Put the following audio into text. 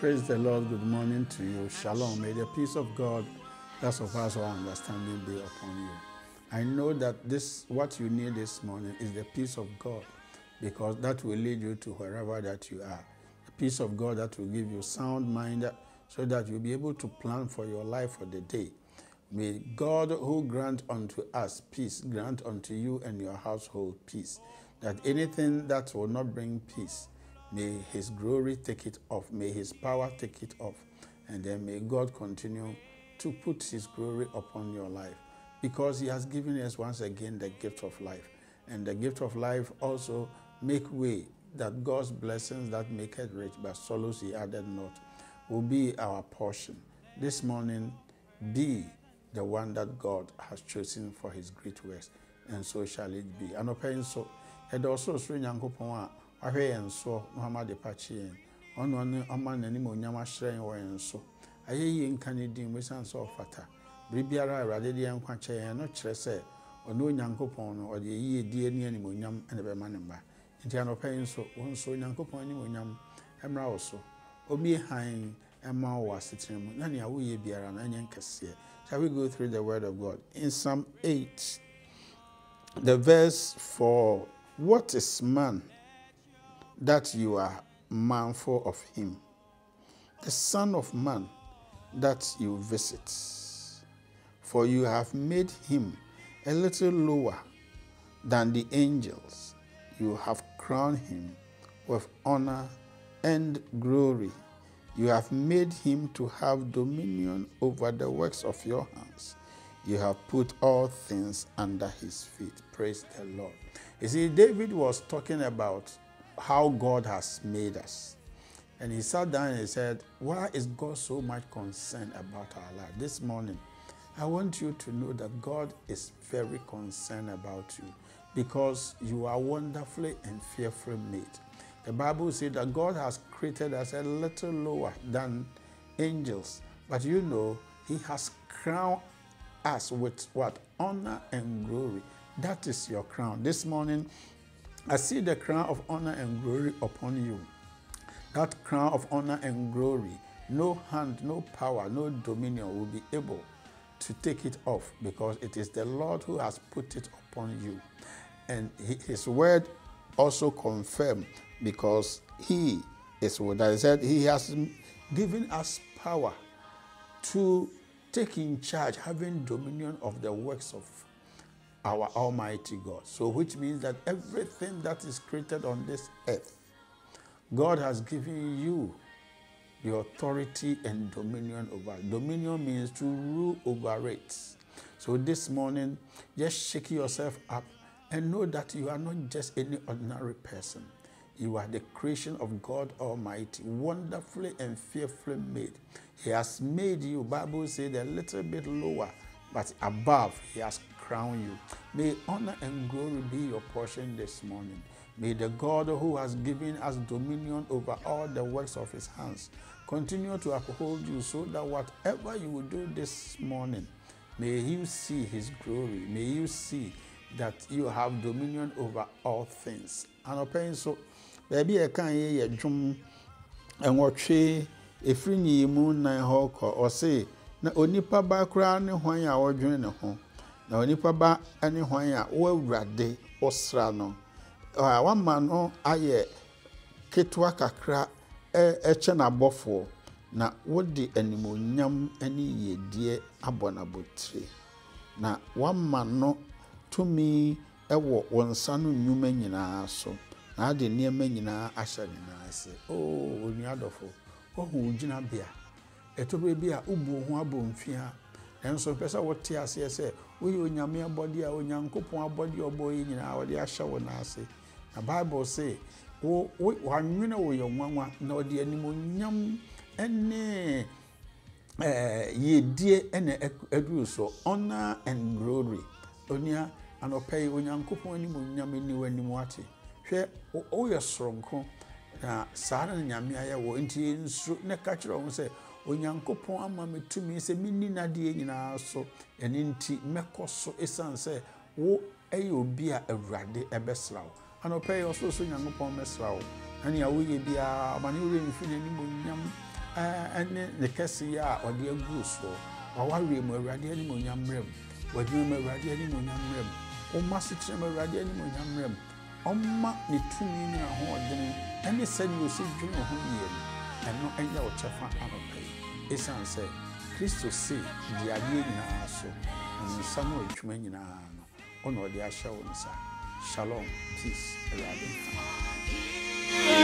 Praise the Lord. Good morning to you. Shalom. May the peace of God that surpasses all understanding be upon you. I know that what you need this morning is the peace of God, because that will lead you to wherever that you are. The peace of God that will give you sound mind so that you'll be able to plan for your life for the day. May God, who grant unto us peace, grant unto you and your household peace. That anything that will not bring peace, may his glory take it off. May his power take it off. And then may God continue to put his glory upon your life, because he has given us once again the gift of life. And the gift of life also make way that God's blessings that make it rich, but sorrows he added not, will be our portion. This morning, be the one that God has chosen for his great works, and so shall it be. And open so, and also so Yankopon, I hear and so Muhammad de Pachi, on one man and Yama Shrine or and so. I hear in Canadian with sans of fata. Bribiara, Radian Quache, and not Tresse, or no Yankopon, or the ye dear Nianimuniam and the Manamba. In Tiano Pain so, one so Yankopon Nimuniam, Emra also. Obi Hein, Emma was sitting, Nania, we be an onion cassia. Shall we go through the word of God? In Psalm 8, the verse 4, what is man that you are mindful of him? The Son of Man that you visit. For you have made him a little lower than the angels. You have crowned him with honor and glory. You have made him to have dominion over the works of your hands. You have put all things under his feet. Praise the Lord. You see, David was talking about how God has made us. And he sat down and he said, why is God so much concerned about our life? This morning, I want you to know that God is very concerned about you, because you are wonderfully and fearfully made. The Bible says that God has created us a little lower than angels. But you know, he has crowned us with what? Honor and glory. That is your crown. This morning, I see the crown of honor and glory upon you. That crown of honor and glory, no hand, no power, no dominion will be able to take it off, because it is the Lord who has put it upon you. And his word also confirmed, because he is what I said, he has given us power to take in charge, having dominion of the works of our Almighty God. So which means that everything that is created on this earth, God has given you the authority and dominion over. Dominion means to rule over it. So this morning, just shake yourself up and know that you are not just any ordinary person. You are the creation of God Almighty, wonderfully and fearfully made. He has made you, Bible says, a little bit lower, but above he has crowned you. May honor and glory be your portion this morning. May the God who has given us dominion over all the works of his hands continue to uphold you, so that whatever you will do this morning, may you see his glory. May you see that you have dominion over all things. And open so, baby, I can't hear your drum and watch a free moon nine hawk or say, na onipa ba kra ne hwan ya wodwene ne ho. Na onipa ba ani hwan ya wo awurade osra no. One man no aye ketwa kakra eche na bofo na wodi animonyam ani yedie abonabotire. Na one man no tumi ewo wonsa no nnwuma nyina so. Na ade niema nyina ahye nyina ase. Oh onuadofo, ohu ugina bia. Etobe bia ubu ho abomfia. Enso pesa wote ase se woyi onyame abodi a onyankopon abodi oboyi nyina wode ahye wo na ase. The Bible say, "Oh, wanwene wo yonwanwa na odi animonyam ene yedie ene eduru so honor and glory." Onia anopay onyankopon animonyam ni wanimu ate. Hwe o yesronko na sara nyame aye wo nti nsu ne ka kire wo se onyankopon ama metumi se minni nade nyina so ene nti mekoso esanse wo eye obi a awurade ebesrawo. Anope also so nyankopon mesrawo. Ani awoye bia amane ure mfi n'anim onyam ene ne kese ya ode agu so waware mu awurade ani mo nyamrem wadwuma mu awurade ani mo nyamrem omma sitre mu awurade ani mo nyamrem omma ne tumi ne ahoɔden ene sɛ ne osi dwene ho yie eno enya o chefa anopai esan sɛ Kristo se di ade nyinaa so nsa no atwuma nyinaa no ono ode ahyɛ wo nsa. Shalom, peace, awurade.